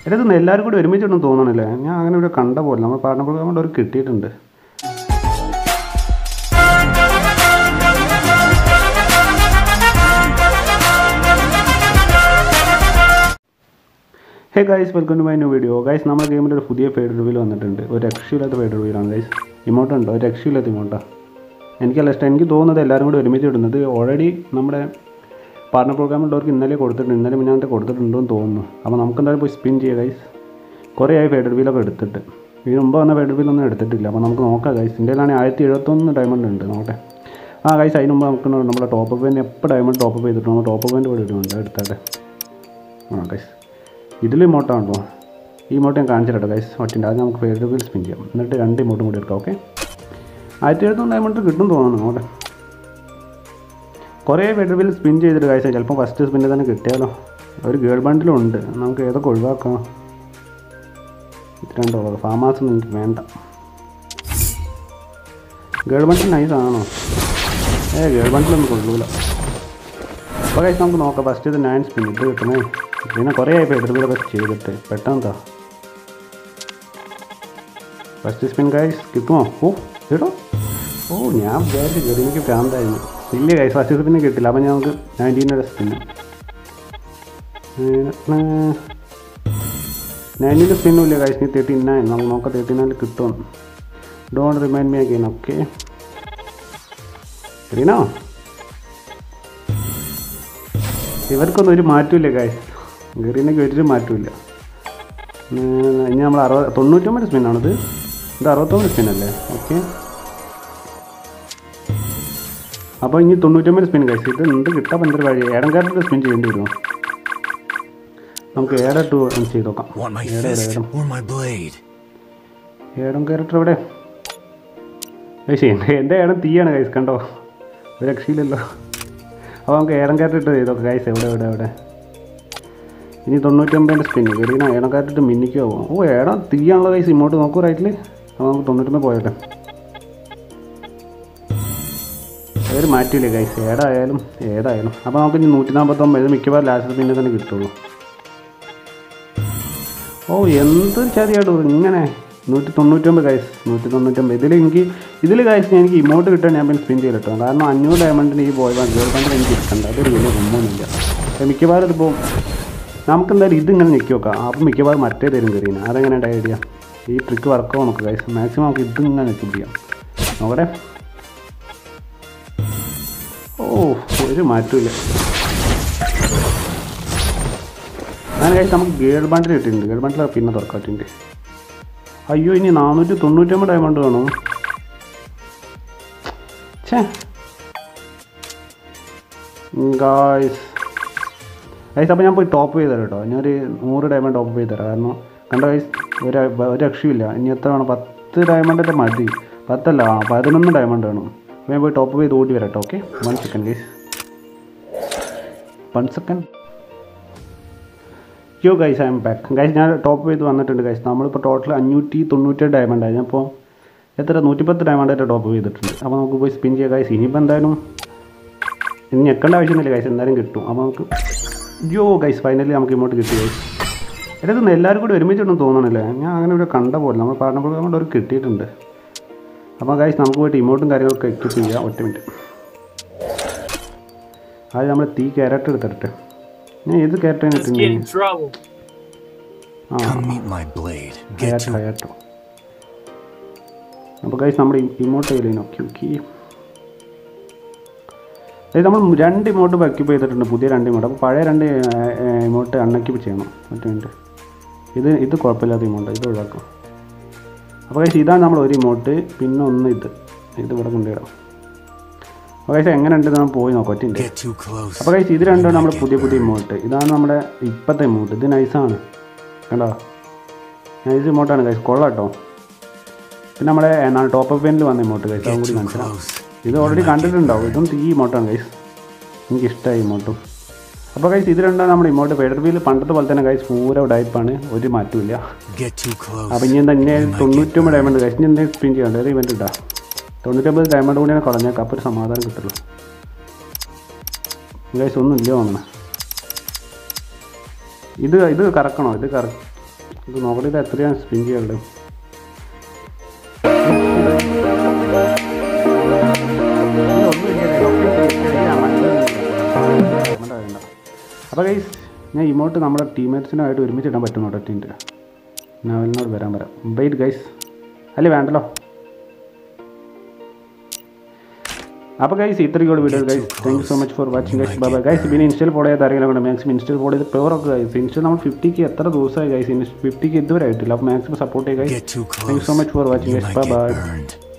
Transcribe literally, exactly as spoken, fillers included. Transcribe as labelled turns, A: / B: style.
A: ഇതൊന്നും എല്ലാവരും കൂടി ഒരുമിച്ചൊന്നും തോന്നണില്ലേ? ഞാൻ അങ്ങനെ ഇവിടെ കണ്ട പോലെ നമ്മൾ പാർട്ണർ പ്രോഗ്രാം കൊണ്ട് ഒരു കിട്ടിയിട്ടുണ്ട്. Hey guys, welcome to my new video. Guys, നമ്മുടെ ഗെയിമിൽ ഒരു പുതിയ ഫേഡ് റിവീൽ വന്നിട്ടുണ്ട്. ഒരു രക്ഷയില്ലാത്ത ഫേഡ് റിവീലാണ് ഗൈസ്. ഇമോട്ട് ഉണ്ടോ? ഒരു രക്ഷയില്ലാത്ത ഇമോട്ടാണ്. എനിക്കല്ല ഇഷ്ടം. എനിക്ക് തോന്നുന്നത് എല്ലാവരും കൂടി ഒരുമിച്ച് ഇടുന്നത് ഓൾറെഡി നമ്മുടെ പാർട്ണർ പ്രോഗ്രാമിലുള്ളവർക്ക് ഇന്നലെ കൊടുത്തിട്ടുണ്ട്, ഇന്നലെ മുന്നേ കൊടുത്തിട്ടുണ്ടോ എന്ന് തോന്നുന്നു. അപ്പോൾ നമുക്ക് എന്തായാലും പോയി സ്പിൻ ചെയ്യുക ഗൈസ്. കുറേ ആയി ഫേഡ് റിവീലൊക്കെ എടുത്തിട്ട്. ഇതിന് മുമ്പ് വന്ന ഫേഡ് റിവീലൊന്നും എടുത്തിട്ടില്ല. അപ്പോൾ നമുക്ക് നോക്കാം ഗൈസ്. ഇന്ത്യയിലാണെങ്കിൽ ആയിരത്തി എഴുപത്തൊന്ന് ഡയമണ്ട് ഉണ്ട്. നോക്കട്ടെ. ആ ഗൈസ്, അതിന് മുമ്പ് നമുക്ക് നമ്മുടെ ടോപ്പ് അപ്പ് തന്നെ എപ്പോൾ ഡയമണ്ട് ടോപ്പ് അപ്പ് ചെയ്തിട്ടുണ്ടോ നമ്മൾ ടോപ്പ് അപ്പിൻ്റെ കൂടെ ഇടുന്നുണ്ട്. എടുത്താട്ടെ. ആ ഗൈസ്, ഇതിൽ ഇമോട്ടാണല്ലോ. ഈ ഇമോട്ട് ഞാൻ കാണിച്ചിട്ടോ ഗൈസ്. ഒറ്റിൻ്റെ അത് നമുക്ക് ഫേഡ് റിവീൽ സ്പിൻ ചെയ്യാം. എന്നിട്ട് രണ്ട് ഇമോട്ടും കൂടി എടുക്കാം. ഓക്കെ, ആയിരത്തി എഴുപത്തൊന്ന് ഡയമണ്ട് കിട്ടും തോന്നുന്നു. നോക്കട്ടെ. കുറേ ഫേഡ് റിവീൽ സ്പിൻ ചെയ്തിട്ട് ഗൈസ് ചിലപ്പോൾ ഫസ്റ്റ് സ്പിന്നിൽ തന്നെ കിട്ടിയാലോ. ഒരു ഗേൾ ബണ്ടിലും ഉണ്ട്. നമുക്ക് ഏതൊക്കെ ഒഴിവാക്കാം? ഇത് രണ്ടോ ഫാമാസൊന്നും എനിക്ക് വേണ്ട. ഗേൾ ബണ്ടിൽ നൈസാണോ? ഏ ഗേൾ ബണ്ടിലൊന്നും കൊള്ളൂല. അപ്പോൾ ഗൈസ് നമുക്ക് നോക്കാം. ഫസ്റ്റ് ഇത് നയൻ സ്പിൻ ഇത് കിട്ടണേ. പിന്നെ കുറേ ആയി ഫേഡ് റിവീലൊക്കെ ചെയ്തിട്ട് പെട്ടെന്നാ ഫസ്റ്റ് സ്പിൻ ഗൈസ് കിട്ടുമോ? ഓ കേട്ടോ. ഓ ഞാൻ വിചാരിച്ചു കയറി എനിക്ക് ഭ്രാന്തായിരുന്നു. ഇല്ല ഗൈസ്, ഫസ്റ്റ് സ്പിന്നെ കിട്ടില്ല. അപ്പം ഞങ്ങൾക്ക് നയൻറ്റീൻ്റെ സ്പിന്ന് നയൻറ്റീൻ്റെ സ്പിന്നും ഇല്ല ഗൈസ്. നീ തേർട്ടി നയൻ നമുക്ക് നോക്കാം. തേർട്ടി നയനിൽ കിട്ടുമെന്ന്. Don't remind me again. Okay ശരിനോ? ഇവർക്കൊന്നും ഒരു മാറ്റമില്ല ഗൈസ്. ഗറീനയ്ക്ക് ഒരു മാറ്റമില്ല. ഇനി നമ്മൾ അറുപത് തൊണ്ണൂറ്റൊമ്പത് സ്പിന്നാണിത്. ഇത് അറുപത്തൊമ്പത് സ്പിന്നല്ലേ? ഓക്കെ, അപ്പോൾ ഇനി തൊണ്ണൂറ്റൊമ്പത് സ്പിൻ കഴിച്ച് ഇത് എന്ത് കിട്ടാൻ എന്തൊരു വഴി. ഏടം ക്യാരക്ടർ സ്പിൻ ചെയ്യേണ്ടി വരുമോ? നമുക്ക് ഏടം ടു ചെയ്ത് നോക്കാം. ഏടം ക്യാരക്ടർ എവിടെ? കഴിച്ച് എൻ്റെ ഏടം തീയാണ് കഴിച്ച്. കണ്ടോ, ഒരു രക്ഷയില്ലല്ലോ. അപ്പോൾ നമുക്ക് ഏടം ക്യാരക്ടർ ഇട്ട് ചെയ്ത് നോക്കാം കഴിച്ച്. എവിടെ എവിടെ എവിടെ ഇനി തൊണ്ണൂറ്റൊമ്പതിൻ്റെ സ്പിന്ന് കയറിയാൽ ഏടം ക്യാരക്ടർ മിന്നിക്കോ? ഓ ഏടം തീയാണല്ലോ കഴിച്ച്. ഇങ്ങോട്ട് നോക്കൂ റൈറ്റിൽ. അപ്പോൾ നമുക്ക് തൊണ്ണൂറ്റൊമ്പത് പോയട്ടെ. ഒരു മാറ്റിയില്ലേ ഗൈസ്, ഏടായാലും ഏതായാലും. അപ്പോൾ നമുക്ക് ഇനി നൂറ്റി നാൽപ്പത്തൊമ്പത് മിക്കവാറും ലാസ്റ്റ് പിന്നെ തന്നെ കിട്ടുള്ളൂ. ഓ എന്തൊരു ചതിയായിട്ട് ഇങ്ങനെ. നൂറ്റി തൊണ്ണൂറ്റൊമ്പത് ഗൈസ്, നൂറ്റി തൊണ്ണൂറ്റൊമ്പത് ഇതിൽ എനിക്ക് ഇതിൽ ഗൈസ് എനിക്ക് ഇമോട്ട് കിട്ടാൻ ഞാൻ പിന്നെ സ്പിൻ ചെയ്ത് കിട്ടും. കാരണം അഞ്ഞൂറ് ഡയമണ്ടിന് ഈ ബോയ് ഗേൾ ബണ്ടിൽ എനിക്ക് കിട്ടണ്ട. അതൊരു വലിയ ഒന്നുമില്ല. അപ്പോൾ മിക്കവാറും ഇതിപ്പോൾ നമുക്ക് എന്തായാലും ഇതിങ്ങനെ നിൽക്കി നോക്കാം. അപ്പോൾ മിക്കവാറും മറ്റേ തരും കയറിയാണ്. അതെങ്ങനെയാണ് ഐഡിയ? ഈ ട്രിക്ക് വർക്കാവും നമുക്ക് ഗൈസ്. മാക്സിമം നമുക്ക് ഇതിങ്ങനെ നിൽക്കി ചെയ്യാം. നോക്കട്ടെ. ഓ ഒരു മാറ്റമില്ല. അങ്ങനെ കഴിച്ച് നമുക്ക് ഗേൾ ബണ്ടിൽ കിട്ടിയിട്ടുണ്ട്. ഗേൾ ബണ്ടിൽ പിന്നെ തുറക്കാട്ടിട്ടുണ്ട്. അയ്യോ ഇനി നാനൂറ്റി തൊണ്ണൂറ്റൊമ്പത് ഡയമണ്ട് വേണം. ഛേ ഗായ്സ് ഗൈസ്, അപ്പോൾ ഞാൻ പോയി ടോപ്പ് ചെയ്ത് തരാം കേട്ടോ. ഞാനൊരു നൂറ് ഡയമണ്ട് ടോപ്പ് ചെയ്ത് തരാം. കാരണം കണ്ട ഗൈസ് ഒരു ഒരു രക്ഷയില്ല. ഇനി എത്ര വേണം? പത്ത് ഡയമണ്ടിൻ്റെ മതി. പത്തല്ല പതിനൊന്ന് ഡയമണ്ട് വേണം. അപ്പോൾ ഞാൻ പോയി ടോപ്പ് ചെയ്ത് ഓടി വരാം കേട്ടോ. Okay, one second guys, one second. Yo guys, I'm back guys. ഞാൻ ടോപ്പ് ചെയ്ത് വന്നിട്ടുണ്ട് ഗൈസ്. നമ്മളിപ്പോൾ ടോട്ടൽ അഞ്ഞൂറ്റി തൊണ്ണൂറ്റേഴ് ഡയമണ്ട് ആയി. അപ്പോൾ എത്ര നൂറ്റിപ്പത്ത് ഡയമണ്ടായിട്ട് ടോപ്പ് ചെയ്തിട്ടുണ്ട്. അപ്പോൾ നമുക്ക് പോയി സ്പിൻ ചെയ്യാം ഗൈസ്. ഇനിയിപ്പോൾ എന്തായാലും ഇനി ഞെക്കേണ്ട ആവശ്യമൊന്നുമില്ല ഗൈസ്, എന്തായാലും കിട്ടും. അപ്പോൾ നമുക്ക് യോ ഗൈസ് ഫൈനലി നമുക്ക് ഇങ്ങോട്ട് കിട്ടി ഗൈസ്. ഇതൊന്നും എല്ലാവരും കൂടി ഒരുമിച്ചൊന്നും തോന്നണില്ലേ? ഞാൻ അങ്ങനെ ഇവിടെ കണ്ട പോലെ നമ്മൾ പാർട്ണർ പ്രോഗ്രാം കൊണ്ട് ഒരു കിട്ടിയിട്ടുണ്ട്. അപ്പോൾ ഗൈസ് നമുക്ക് പോയിട്ട് ഇമോട്ടും കാര്യങ്ങളൊക്കെ എക്യൂപ്പ് ചെയ്യാം. ഒറ്റ മിനിറ്റ്. അത് നമ്മൾ തീ ക്യാരക്ടർ എടുത്തിട്ടെ. ഞാൻ ഏത് ക്യാരക്ടറാണ് കിട്ടുന്നത്? ആ ഹയാട്ടോ. അപ്പോൾ ഗൈസ് നമ്മുടെ ഇമോട്ട് കയ്യിലേക്ക് നോക്കി നോക്കി. അതായത് നമ്മൾ രണ്ട് ഇമോട്ട് എക്യൂപ്പ് ചെയ്തിട്ടുണ്ട്, പുതിയ രണ്ട് ഇമോട്ട്. അപ്പോൾ പഴയ രണ്ട് ഇമോട്ട് അൺഎക്യൂപ്പ് ചെയ്യണം. ഒറ്റ മിനിറ്റ്. ഇത് ഇത് കുഴപ്പമില്ലാത്ത ഇമോട്ട്, ഇത് ഒഴിവാക്കാം. അപ്പോൾ ഗൈസ് ഇതാണ് നമ്മൾ ഒരു ഇമോട്ട്. പിന്നെ ഒന്ന് ഇത് ഇത് ഇവിടെ കൊണ്ടുവരാം. അപ്പോൾ ഗൈസ് എങ്ങനെ ഉണ്ട് നമ്മൾ പോയി നോക്കാം. ഒറ്റ ഉണ്ട്. അപ്പോൾ ഗൈസ് ഇത് രണ്ടാണ് നമ്മുടെ പുതിയ പുതിയ ഇമോട്ട്. ഇതാണ് നമ്മുടെ ഇപ്പോഴത്തെ ഇമോട്ട്. ഇത് നൈസാണ് കണ്ടോ, നൈസ് ഇമോട്ടാണ് ഗൈസ്. കൊള്ളാം കേട്ടോ. പിന്നെ നമ്മുടെ എന്താണ് ടോപ്പ് അപ്പ് പെയിനിൽ വന്ന ഇമോട്ട് ഗൈസ്, അതും കൂടി മനസ്സിലാവും. ഇത് ഓൾറെഡി കണ്ടിട്ടുണ്ടാവും. ഇതും തീ ഇമോട്ടാണ് ഗൈസ്. എനിക്കിഷ്ടമായി ഇമോട്ടും. അപ്പോൾ ഗൈസ് ഇത് രണ്ടാണ് നമ്മുടെ ഇമോട്ട്. ഫേഡ് റിവീൽ പണ്ടത്തെ പോലെ തന്നെ ഗൈസ് പൂര ടൈപ്പാണ്, ഒരു മാറ്റമില്ല. അപ്പോൾ ഇനി എന്താ ഇനി തൊണ്ണൂറ്റൊമ്പത് ഡയമണ്ട് ഗൈസ്. ഇനി എന്തെങ്കിലും സ്പിൻ ചെയ്യണ്ട. ഒരു ഇവൻറ്റ് ഇട്ടാ തൊണ്ണൂറ്റൊമ്പത് ഡയമണ്ട് കൂടിയാണ് കളഞ്ഞേക്കാം. അപ്പോൾ ഒരു സമാധാനം കിട്ടുള്ളൂ ഗൈസ്. ഒന്നും ഇല്ല തോന്നണം. ഇത് ഇത് കറക്കണോ? ഇത് കറ ഇത് നോക്കട്ടെ, ഇത് എത്രയാണ് സ്പിൻ ചെയ്യാനുള്ളത്. അപ്പോൾ ഗൈസ് ഞാൻ ഇമോട്ട് നമ്മുടെ ടീംമേറ്റ്സിനായിട്ട് ഒരുമിച്ച് ഇടാൻ പറ്റും കേട്ടോ. ടീമിൻ്റെ നവലിനോട് വരാൻ പറയാം. വെയിറ്റ് ഗൈസ്, അല്ലേ വേണ്ടല്ലോ. അപ്പോൾ ഗൈസ് ഇത്രയ്ക്കുള്ള video guys. Thank you so much for watching guys. Bye bye guys. പിന്നെ ഇൻസ്റ്റയിൽ ഫോളോ ചെയ്ത് അറിയാൻ മാക്സിമം ഇൻസ്റ്റയിൽ ഫോളോ ചെയ്ത് പെവറൊക്കെ ഗൈസ്. ഇൻസ്റ്റയിൽ നമ്മൾ ഫിഫ്റ്റിക്ക് എത്ര ദിവസമായി ഗൈസ്, ഫിഫ്റ്റിക്ക് ഇതുവരെ ആയിട്ടില്ല. അപ്പോൾ മാക്സിമം സപ്പോർട്ട് ചെയ്യുക guys. Thank you so much for watching guys. Bye by.